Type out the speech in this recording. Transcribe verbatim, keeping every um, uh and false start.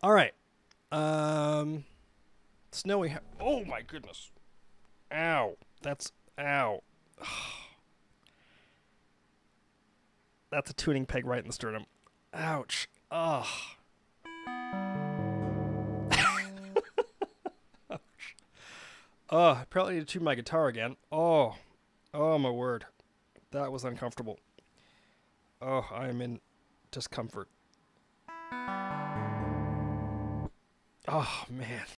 All right. Um, snowy. Ha- oh my goodness. Ow. That's ow. That's a tuning peg right in the sternum. Ouch. Ugh. Oh, I probably need to tune my guitar again. Oh. Oh my word. That was uncomfortable. Oh, I am in discomfort. Oh man.